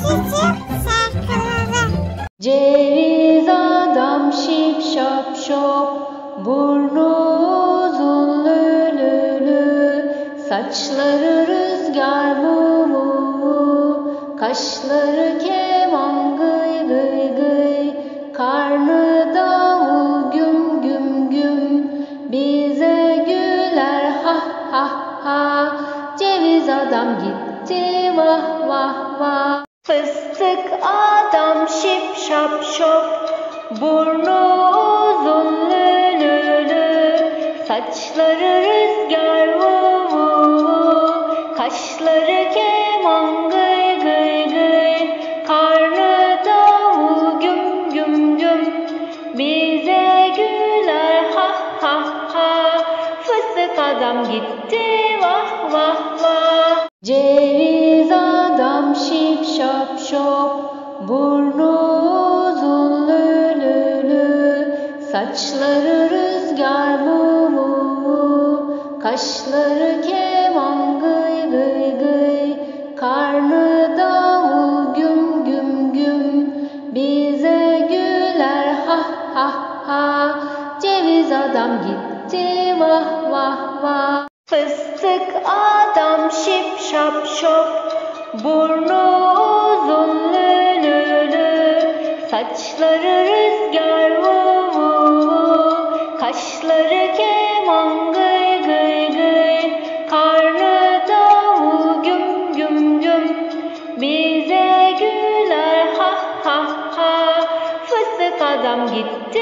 Ceviz adam şip şap şop, burnu uzun lülülü, saçları rüzgar mu mu mu, kaşları keman gıy gıy gıy, karnı davul güm güm güm, bize güler ha ha ha. Ceviz adam gitti vah vah vah. Fıstık adam şip şap şop, burnu uzun lülülü, saçları rüzgar vu vu vu, kaşları keman gıy gıy gıy, karnı davul güm güm güm, bize güler ha ha ha. Fıstık adam gitti vah vah vah. Ceviz adam şip şap şop, burnu uzun lülülü, saçları rüzgar mu mu mu, kaşları keman gıy gıy gıy, karnı davul güm güm güm, bize güler ha ha ha. Ceviz adam gitti vah vah vah. Fıstık adam şip şap şop, burnu uzun lülülü, saçları rüzgar vu vu vu, kaşları keman gıy gıy gıy, karnı davul güm güm güm, bize güler ha ha ha. Fıstık adam gitti